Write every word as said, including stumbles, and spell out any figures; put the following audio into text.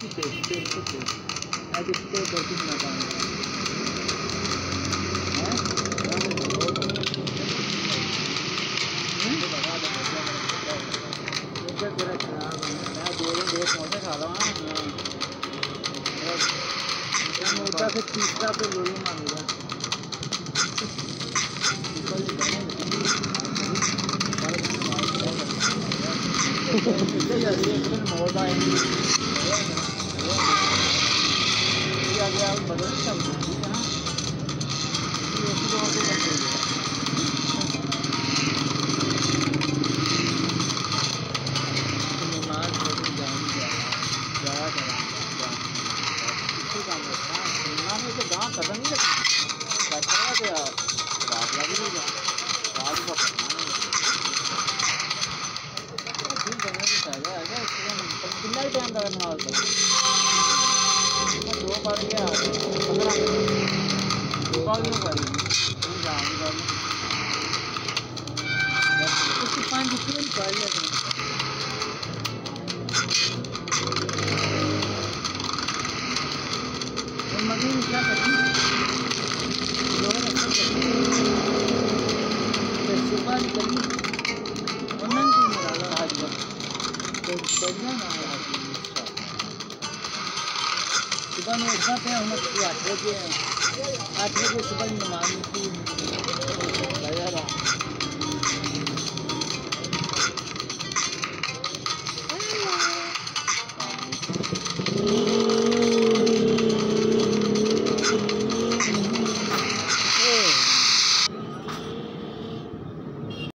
कितने कितने आज कितने करके ना काम है ऊपर तेरा खराब है मैं दो दिन दो समोसे खा रहा हूँ मैं मोटा से तीसरा पे ले लूँगा मेरा मोटा है गया बदल सकते हैं गाँव खत्म नहीं लगता रात लगी रात का कितना टाइम लगना होता दो पार्टी है पंद्रह दो पार्टी कर पाँच रुपये कर लिया मगर क्या करती सुबह निकली ऑनलाइन क्यों नहीं डाला आज तक तो बढ़िया ना सुबह में इतना पे हम आठ बजे आठ बजे सुबह की नमाज